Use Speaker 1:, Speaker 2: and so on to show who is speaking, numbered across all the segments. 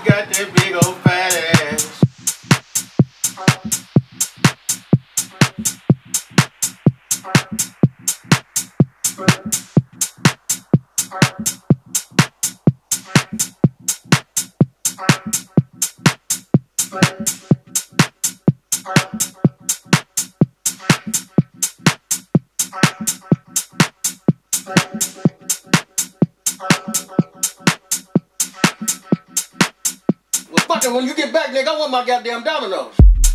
Speaker 1: got that big old fat ass. Well, fuck it, when you get back, nigga, I want my goddamn dominoes.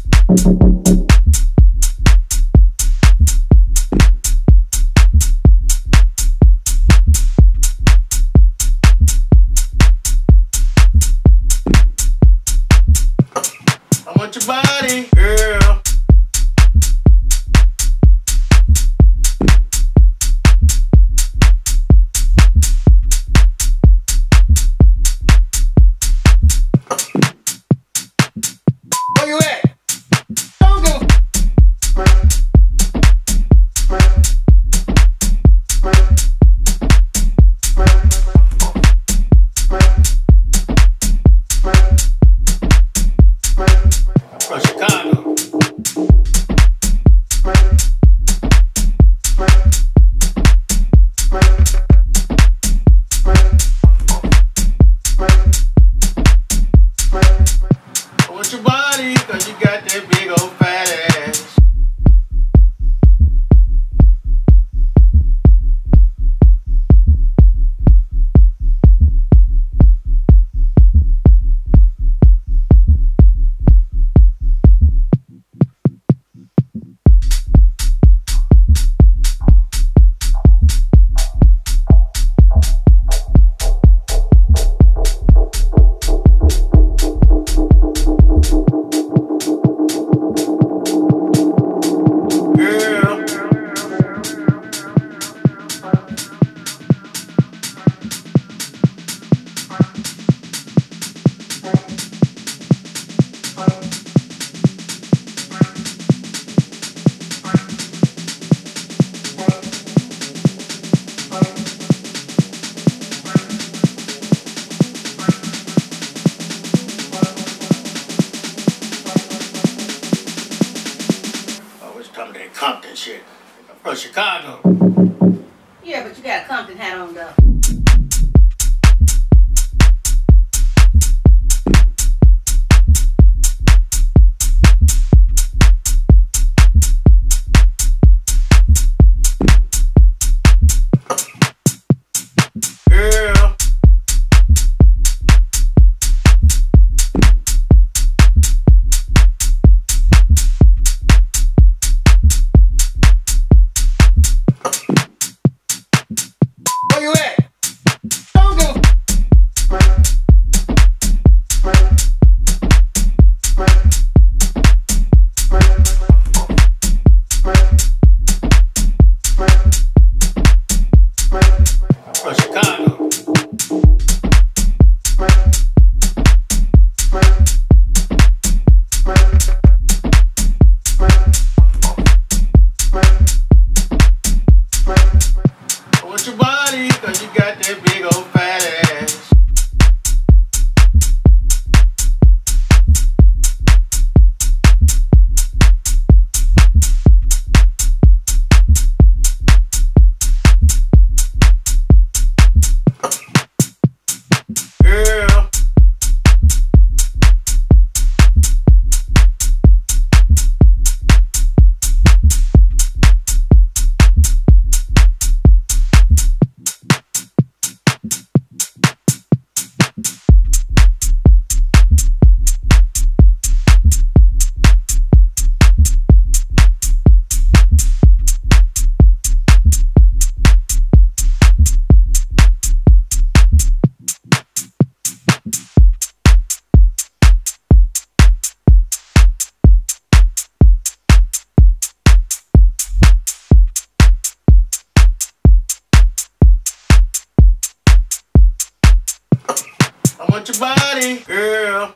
Speaker 1: I want your body, girl. Where you at? Don't go. From Chicago. I want your body, cause you got that big old fat ass. Some of that Compton shit. I'm from Chicago.
Speaker 2: Yeah, but you got a Compton hat on though.
Speaker 1: Girl. Where you at? Don't go. From Chicago. I want your body, cause you got that big old fat ass. Girl. I want your body, girl.